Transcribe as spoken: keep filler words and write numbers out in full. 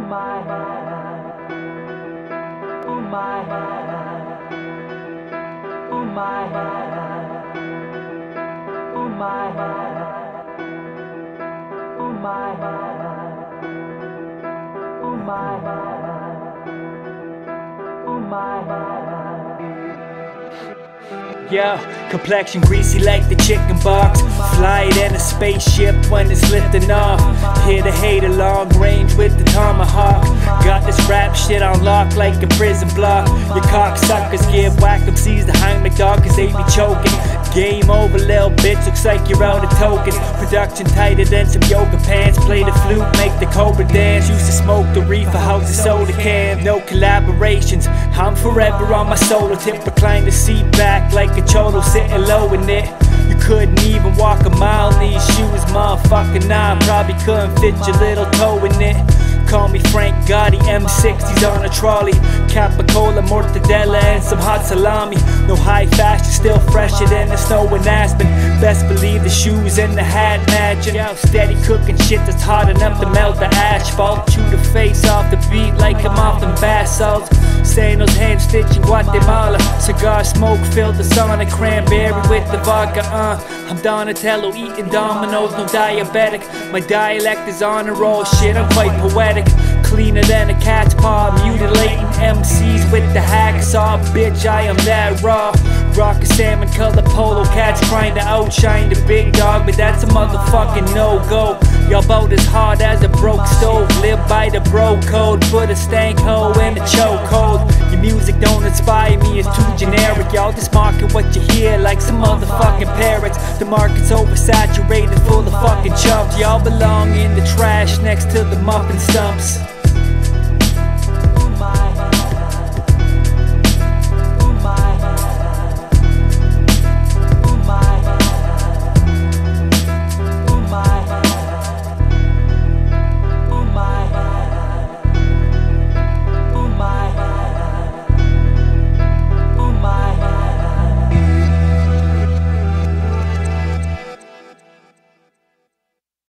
my hand, oh my hand, oh my hand, oh my hand, oh my hand, oh my hand, oh my hand. Yo, complexion greasy like the chicken box. Fly it in a spaceship when it's lifting off. Hit a hater long range with the tomahawk. Got this rap shit on lock like a prison block. Your cocksuckers give whack them C's the hang my dog cause they be choking. Game over little bitch, looks like you're out of tokens. Production tighter than some yoga pants. Play the flute, make the cobra dance. Used to smoke the reefer, house the soda can. No collaborations, I'm forever on my solo tip. Recline the seat back like a cholo sitting low in it. You couldn't even walk a mile in these shoes, motherfucker. Nah, I probably couldn't fit your little toe in it. Call me Frank Gotti, M sixties on a trolley. Capicola, mortadella and some hot salami. No high fashion, still fresher than the snow in Aspen. Best believe the shoes and the hat matching. Yo, steady cooking shit that's hot enough to melt the asphalt. Chew the face off the beat like I'm off them bath salts. Saying those hand stitching Guatemala. Cigar smoke filled the sauna. Cranberry with the vodka, uh I'm Donatello eating dominoes, no diabetic. My dialect is on a roll, shit I'm quite poetic. Cleaner than a cat's paw, mutilating M Cs with the hacksaw. Bitch, I am that raw. Rock a salmon color polo cats trying to outshine the big dog, but that's a motherfucking no-go. Y'all bout as hard as a broke stove. Live by the bro code, put a stank hole in the chokehold. Your music don't inspire me, it's too generic. Y'all just market what you hear like some motherfucking parrots. The market's oversaturated, full of fucking chumps. Y'all belong in the trash next to the muffin stumps.